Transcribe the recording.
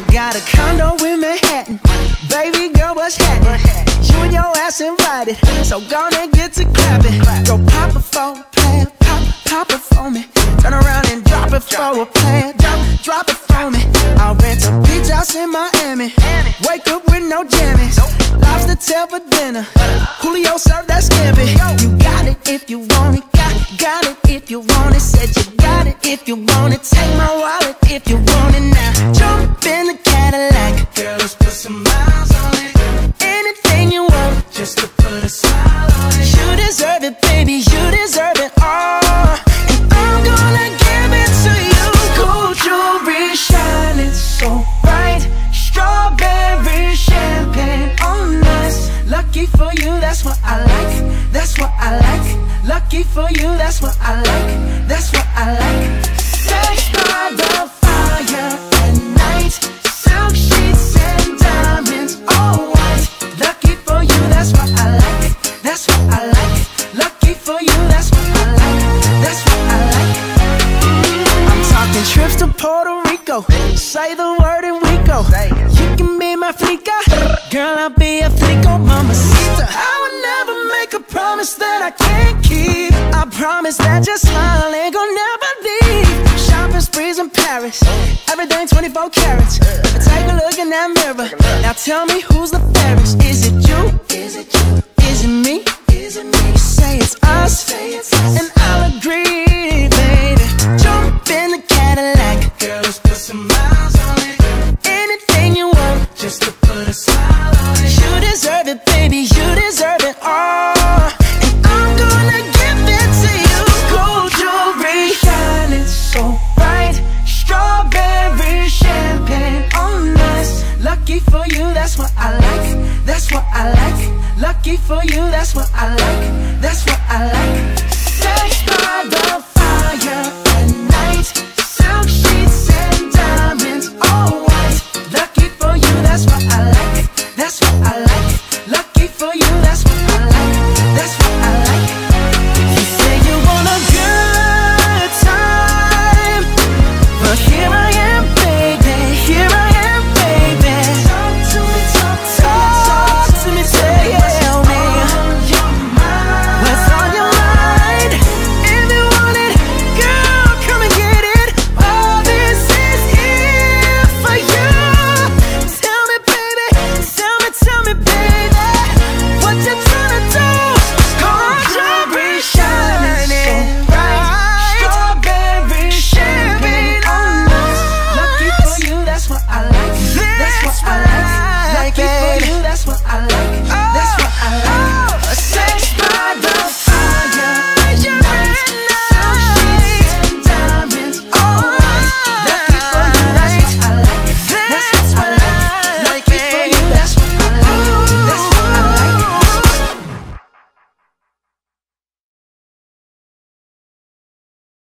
I got a condo in Manhattan. Baby girl, what's happening? You and your ass invited, so gonna get to clapping. Go pop it for a plan, pop it for me. Turn around and drop it for a plan, drop it for me. I'll rent a beach house in Miami. Wake up with no jammies. Lobster tail for dinner. Julio served that scampi. You got it if you want it. Got it if you want it. Said you got it if you want it. Take my wallet if you want it now. Jump in the Cadillac. Girl, let's put some miles on it. Anything you want, just to put a smile on it. You deserve it, baby, you deserve it all. And I'm gonna give it to you. Gold jewelry shining so bright. Strawberry champagne on us. Lucky for you, that's what I like. That's what I like. Lucky for you, that's what I like. That's what I like. Sex by the fire at night. Silk sheets and diamonds, all white. Lucky for you, that's what I like. That's what I like. Lucky for you, that's what I like. That's what I like. I'm talking trips to Puerto Rico. Say the word and we go. You can be my flica. Girl, I'll be a flico, mamacita. I would never make a promise that I can't keep. I promise that your smile ain't gonna never leave. Shopping sprees in Paris, everything 24 carats. Take a look in that mirror. Now tell me who's the fairest. Is it you? Is it you? Is it me? Is it me? Say it's us, and I'll agree, baby. Jump in the Cadillac. Girl, let's put some miles on it. Anything you want, just to put a smile on it. You deserve it, baby, you deserve it all. And I'm gonna give it to you. Gold jewelry shining so bright. Strawberry champagne on us. Lucky for you, that's what I like. That's what I like. Lucky for you, that's what I like.